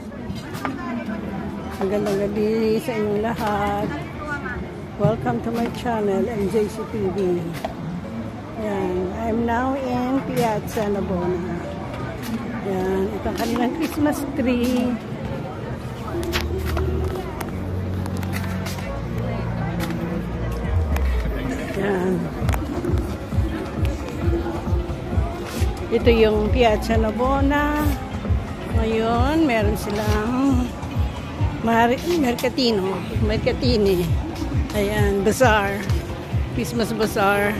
Magandang gabi sa inyong lahat. Welcome to my channel, MJCTV. Yan, I'm now in Piazza Navona. Yan, ito ang kanilang Christmas tree. Yan. Ito yung Piazza Navona. Ngayon, meron silang Mercatini. Ayan, bazaar. Christmas bazaar.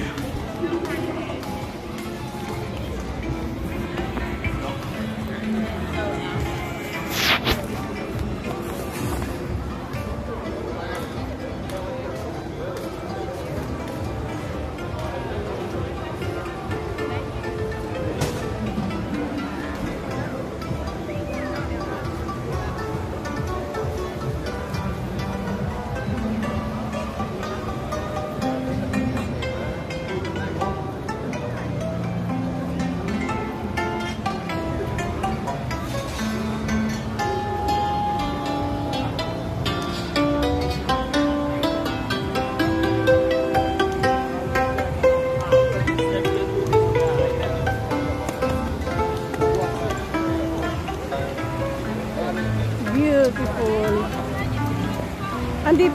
Beautiful. Andit.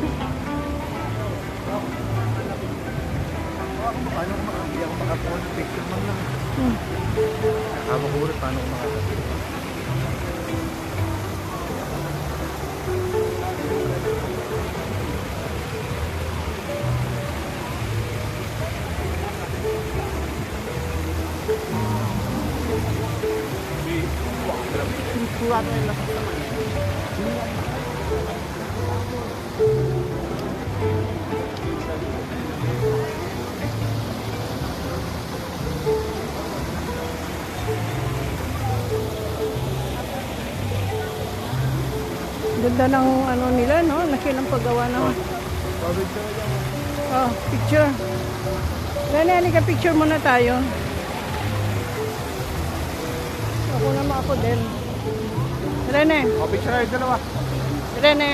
Paano ko makakuha ng picture man lang? Nakakuha paano ko makakuha? Kuha na lang sa kanya. Ganda ng ano nila, no? Laki ng paggawa ng... Oh, picture. Rene, halika picture muna tayo. Ako naman ako din. Rene. O, picture na yung dalawa. Rene.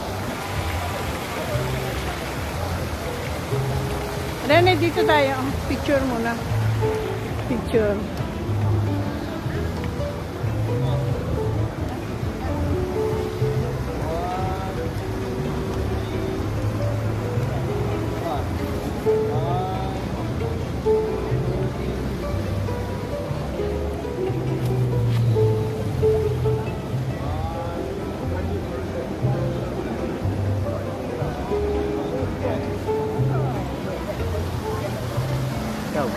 Rene, dito tayo. Picture muna. Picture. Go.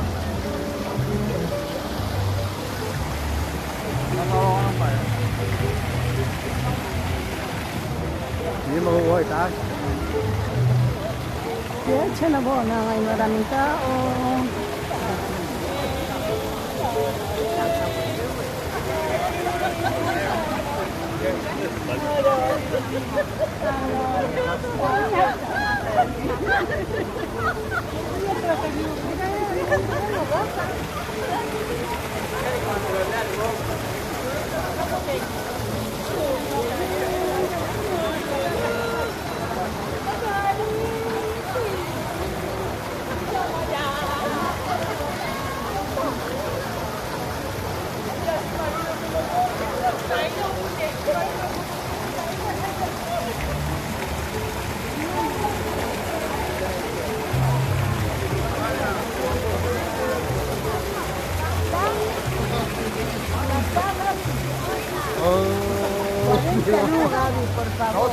Nakawa ka ng fire. Hindi makukuha itaas. Yan, siya na po. Ngayon maraming tao. Por favor.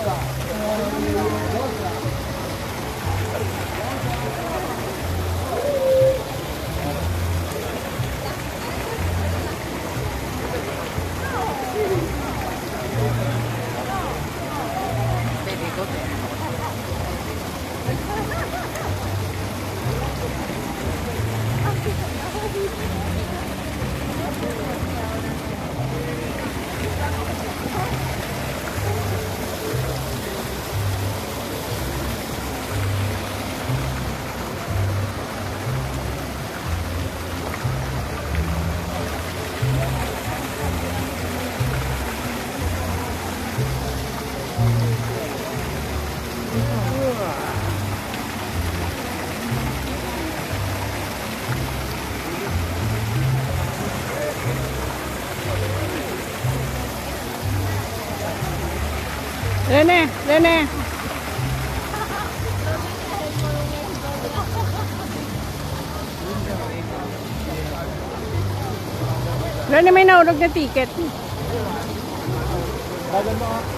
Rene, Rene. Rene, may naurog na ticket. Bagan mo ah.